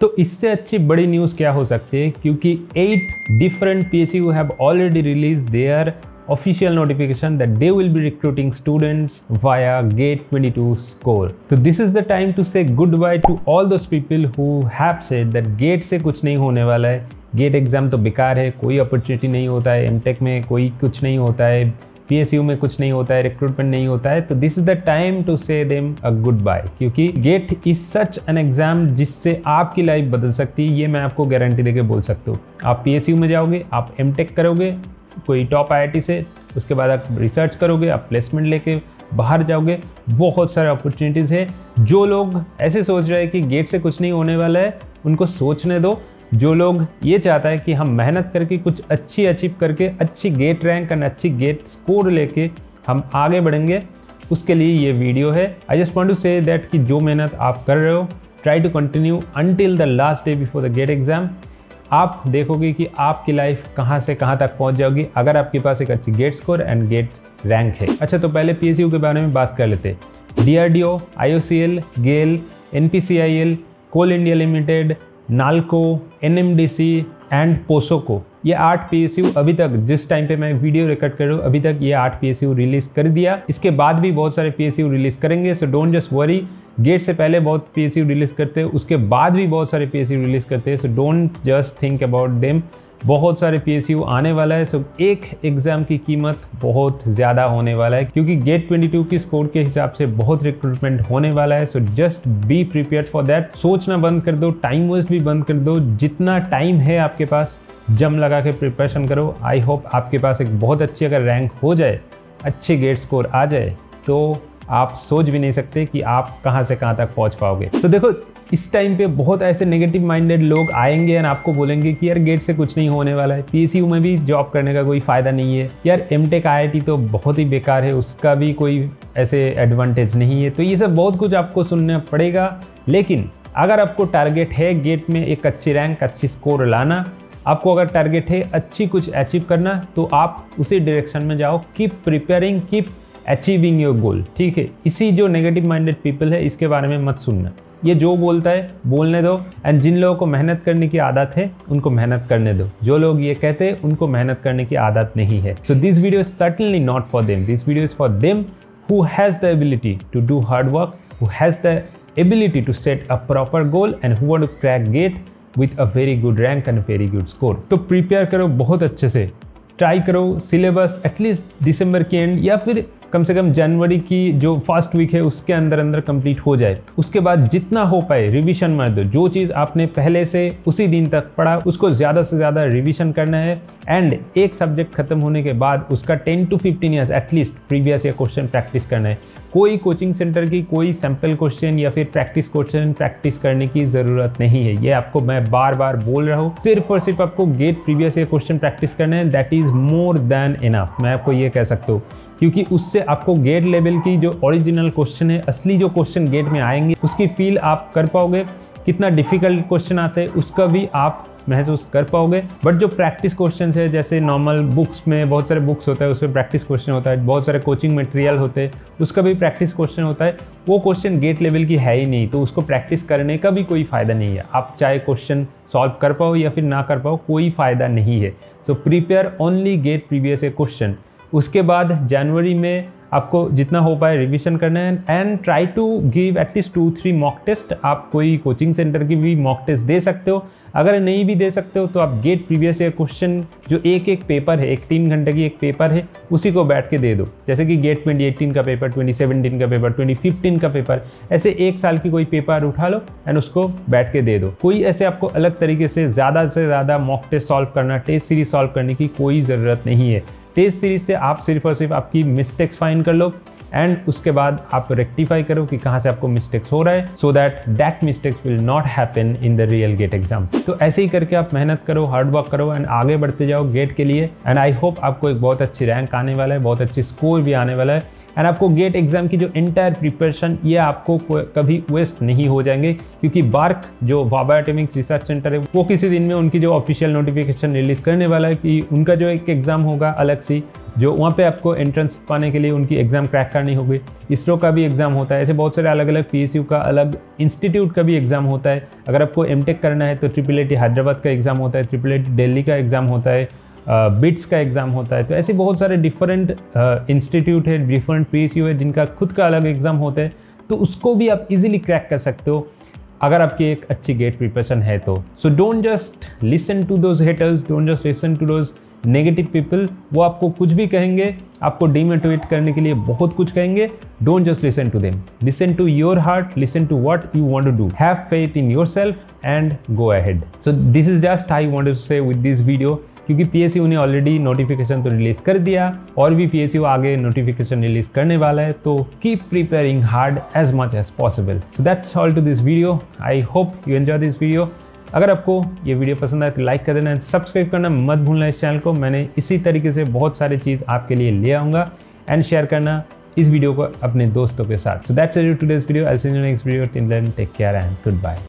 तो इससे अच्छी बड़ी न्यूज़ क्या हो सकती है, क्योंकि 8 different PSU have already released their official notification that they will be recruiting students via GATE 22 score. So this is the time to say goodbye to all those people who have said that GATE से कुछ नहीं होने वाला है, GATE exam तो बेकार है, कोई अपॉर्चुनिटी नहीं होता है, एमटेक में कोई कुछ नहीं होता है, PSU में कुछ नहीं होता है, रिक्रूटमेंट नहीं होता है। तो this is the time to say them a good bye, क्योंकि GATE is such an exam जिससे आपकी लाइफ बदल सकती है, ये मैं आपको गारंटी देके बोल सकता हूँ। आप PSU में जाओगे, आप एमटेक करोगे कोई टॉप IIT से, उसके बाद आप रिसर्च करोगे, आप प्लेसमेंट लेके बाहर जाओगे, बहुत सारे अपॉर्चुनिटीज़ है। जो लोग ऐसे सोच रहे हैं कि गेट से कुछ नहीं होने वाला है, उनको सोचने दो। जो लोग ये चाहता है कि हम मेहनत करके कुछ अच्छी अचीव करके अच्छी गेट रैंक और अच्छी गेट स्कोर लेके हम आगे बढ़ेंगे, उसके लिए ये वीडियो है। I just want to say that कि जो मेहनत आप कर रहे हो, try to continue until the last day before the GATE exam. आप देखोगे कि आपकी लाइफ कहाँ से कहाँ तक पहुँच जाओगी अगर आपके पास एक अच्छी GATE score and GATE rank है। अच्छा, तो पहले PSU के बारे में बात कर लेते। DRDO, IOCL, GAIL, NPCIL, Coal India Limited, NALCO, NMDC and POSOCO, ये 8 PSU अभी तक जिस टाइम पे मैं वीडियो रिकॉर्ड कर रहा हूँ, अभी तक ये 8 PSU रिलीज कर दिया। इसके बाद भी बहुत सारे PSU रिलीज करेंगे, so don't just worry. GATE से पहले बहुत PSU रिलीज करते हैं, उसके बाद भी बहुत सारे PSU रिलीज करते हैं, so don't just think about them. बहुत सारे PSU आने वाला है, सो एक एग्ज़ाम की कीमत बहुत ज़्यादा होने वाला है, क्योंकि गेट 22 की स्कोर के हिसाब से बहुत रिक्रूटमेंट होने वाला है। So just be prepared for that. सोचना बंद कर दो, टाइम वेस्ट भी बंद कर दो। जितना टाइम है आपके पास, जम लगा के प्रिपरेशन करो। आई होप आपके पास एक बहुत अच्छी अगर रैंक हो जाए, अच्छी गेट स्कोर आ जाए, तो आप सोच भी नहीं सकते कि आप कहां से कहां तक पहुंच पाओगे। तो देखो, इस टाइम पे बहुत ऐसे नेगेटिव माइंडेड लोग आएंगे और आपको बोलेंगे कि यार गेट से कुछ नहीं होने वाला है, PSU में भी जॉब करने का कोई फ़ायदा नहीं है, यार एमटेक IIT तो बहुत ही बेकार है, उसका भी कोई ऐसे एडवांटेज नहीं है। तो ये सब बहुत कुछ आपको सुनना पड़ेगा। लेकिन अगर आपको टारगेट है गेट में एक अच्छी रैंक, अच्छी स्कोर लाना, आपको अगर टारगेट है अच्छी कुछ अचीव करना, तो आप उसी डायरेक्शन में जाओ। Keep preparing, keep achieving your goal, ठीक है। इसी जो नेगेटिव माइंडेड पीपल है, इसके बारे में मत सुनना। ये जो बोलता है बोलने दो, एंड जिन लोगों को मेहनत करने की आदत है उनको मेहनत करने दो। जो लोग ये कहते हैं उनको मेहनत करने की आदत नहीं है। So this video is certainly not for them. This video is for them who has the ability to do hard work, who has the ability to set a proper goal and who want to crack GATE with a very good rank and very good score. तो prepare करो बहुत अच्छे से, try करो syllabus at least दिसंबर के and या फिर कम से कम जनवरी की जो फर्स्ट वीक है उसके अंदर अंदर कंप्लीट हो जाए। उसके बाद जितना हो पाए रिवीजन मार दो। जो चीज़ आपने पहले से उसी दिन तक पढ़ा, उसको ज़्यादा से ज़्यादा रिवीजन करना है। एंड एक सब्जेक्ट खत्म होने के बाद उसका 10 to 15 years at least previous year question practice करना है। कोई कोचिंग सेंटर की कोई सैम्पल क्वेश्चन या फिर प्रैक्टिस क्वेश्चन प्रैक्टिस करने की ज़रूरत नहीं है। ये आपको मैं बार बार बोल रहा हूँ। सिर्फ और सिर्फ आपको GATE previous year question practice करना है, that is more than enough. मैं आपको ये कह सकता हूँ, क्योंकि उससे आपको गेट लेवल की जो ओरिजिनल क्वेश्चन है, असली जो क्वेश्चन गेट में आएंगे, उसकी फील आप कर पाओगे। कितना डिफिकल्ट क्वेश्चन आते हैं उसका भी आप महसूस कर पाओगे। बट जो प्रैक्टिस क्वेश्चन है, जैसे नॉर्मल बुक्स में बहुत सारे बुक्स होता है, उसमें प्रैक्टिस क्वेश्चन होता है, बहुत सारे कोचिंग मटेरियल होते हैं, उसका भी प्रैक्टिस क्वेश्चन होता है। वो क्वेश्चन गेट लेवल की है ही नहीं, तो उसको प्रैक्टिस करने का भी कोई फ़ायदा नहीं है। आप चाहे क्वेश्चन सॉल्व कर पाओ या फिर ना कर पाओ, कोई फ़ायदा नहीं है। So prepare only GATE previous year question. उसके बाद जनवरी में आपको जितना हो पाए रिवीजन करना है and try to give at least 2-3 mock test. आप कोई कोचिंग सेंटर की भी मॉक टेस्ट दे सकते हो। अगर नहीं भी दे सकते हो तो आप गेट प्रीवियस ईयर क्वेश्चन जो एक पेपर है, एक 3 घंटे की एक पेपर है, उसी को बैठ के दे दो। जैसे कि गेट 2018 का पेपर, 2017 का पेपर, 2015 का पेपर, ऐसे एक साल की कोई पेपर उठा लो एंड उसको बैठ के दे दो। कोई ऐसे आपको अलग तरीके से ज़्यादा मॉक टेस्ट सॉल्व करना, टेस्ट सीरीज सॉल्व करने की कोई ज़रूरत नहीं है। टेस्ट सीरीज से आप सिर्फ और सिर्फ आपकी मिस्टेक्स फाइंड कर लो एंड उसके बाद आप रेक्टिफाई करो कि कहाँ से आपको मिस्टेक्स हो रहा है, so that mistakes will not happen in the real GATE exam. तो ऐसे ही करके आप मेहनत करो, हार्ड वर्क करो एंड आगे बढ़ते जाओ गेट के लिए। एंड आई होप आपको एक बहुत अच्छी रैंक आने वाला है, बहुत अच्छी स्कोर भी आने वाला है। एंड आपको गेट एग्जाम की जो एंटायर प्रिपरेशन ये आपको कभी वेस्ट नहीं हो जाएंगे, क्योंकि बार्क जो वाबा एटॉमिक रिसर्च सेंटर है वो किसी दिन में उनकी जो ऑफिशियल नोटिफिकेशन रिलीज करने वाला है कि उनका जो एक एग्जाम होगा अलग से, जो वहाँ पे आपको एंट्रेंस पाने के लिए उनकी एग्जाम क्रैक करनी होगी। इसरो का भी एग्जाम होता है, ऐसे बहुत सारे अलग अलग PSU का अलग इंस्टीट्यूट का भी एग्जाम होता है। अगर आपको एमटेक करना है तो IIIT हैदराबाद का एग्जाम होता है, IIIT दिल्ली का एग्जाम होता है, बिट्स का एग्जाम होता है। तो ऐसे बहुत सारे डिफरेंट इंस्टीट्यूट है, डिफरेंट PSU है जिनका खुद का अलग एग्जाम होता है, तो उसको भी आप इजीली क्रैक कर सकते हो अगर आपकी एक अच्छी गेट प्रिपरेशन है तो। So don't just listen to those haters, don't just listen to those negative people. वो आपको कुछ भी कहेंगे, आपको डिमोटिवेट करने के लिए बहुत कुछ कहेंगे। Don't just listen to them, listen to your heart, listen to what you want to do, have faith in yourself and go ahead. So this is just I want to say with this video, क्योंकि PSU ने already notification तो release कर दिया और भी PSU आगे notification release करने वाला है, तो keep preparing hard as much as possible. So that's all to this video. I hope you enjoy this video. अगर आपको ये वीडियो पसंद आए तो लाइक कर देना एंड सब्सक्राइब करना मत भूलना इस चैनल को। मैंने इसी तरीके से बहुत सारी चीज़ आपके लिए ले आऊँगा, एंड शेयर करना इस वीडियो को अपने दोस्तों के साथ। So that's it today's video. I will see you next video. Till then take care and good bye.